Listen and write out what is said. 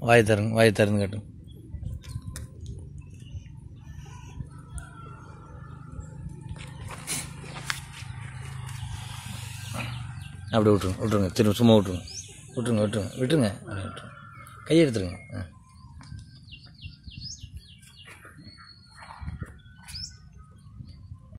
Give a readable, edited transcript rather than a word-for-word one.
வாய் திறந்து காட்டும். அப்படி விட்டுருங்க திரும்ப சும்மா விட்டுருங்க. விட்டுருங்க. கையை எடுத்துருங்க.